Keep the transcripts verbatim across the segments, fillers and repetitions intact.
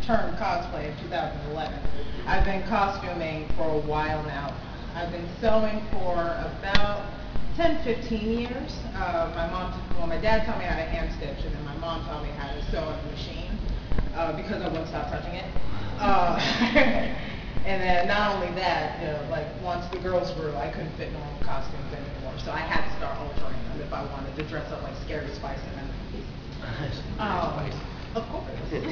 term cosplay in two thousand eleven. I've been costuming for a while now. I've been sewing for about ten, fifteen years. Uh, my mom, well, my dad taught me how to hand stitch, and then my mom taught me how to sew on the machine uh, because I wouldn't stop touching it. Uh, and then not only that, you know, like once the girls grew, I couldn't fit normal costumes anymore, so I had to start altering them if I wanted to dress up like Scary Spice and then. Um, of course.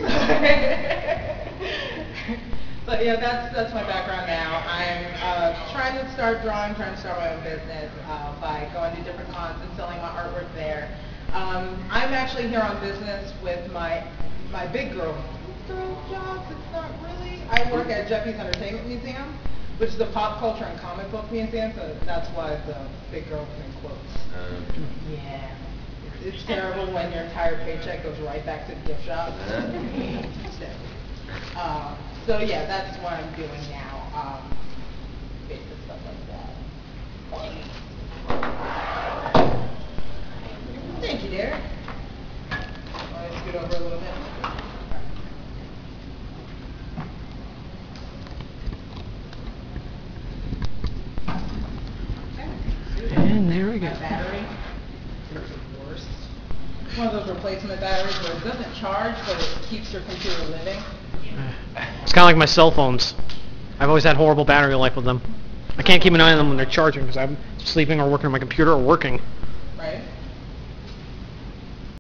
But yeah, that's that's my background now. I'm uh, trying to start drawing, trying to start my own business uh, by going to different cons and selling my artwork there. Um, I'm actually here on business with my my big girl girl jobs. It's not really. I work at Jeffy's Entertainment Museum, which is a pop culture and comic book museum. So that's why the big girl is in quotes. Um, yeah. It's terrible when your entire paycheck goes right back to the gift shop. uh, so yeah, that's what I'm doing now. Um, basic stuff like that. Thank you, Derek. Want to scoot over a little bit? Okay. And there we go. Battery. One of those replacement batteries where it doesn't charge, but it keeps your computer living. It's kind of like my cell phones. I've always had horrible battery life with them. I can't keep an eye on them when they're charging because I'm sleeping or working on my computer or working.